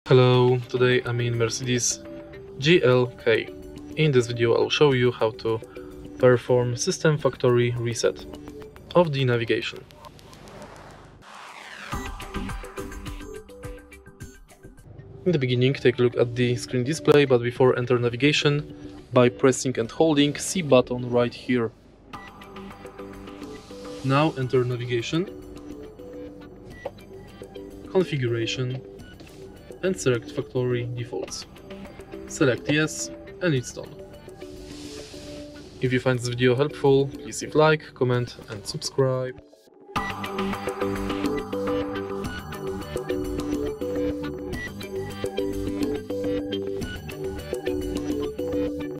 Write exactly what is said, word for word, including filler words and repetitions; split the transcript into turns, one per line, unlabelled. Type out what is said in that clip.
Hello, today I'm in Mercedes G L K. In this video I'll show you how to perform system factory reset of the navigation. In the beginning, take a look at the screen display, but before enter navigation by pressing and holding C button right here. Now enter navigation, configuration, and select factory defaults. Select yes, and it's done. If you find this video helpful, please leave like, comment and subscribe.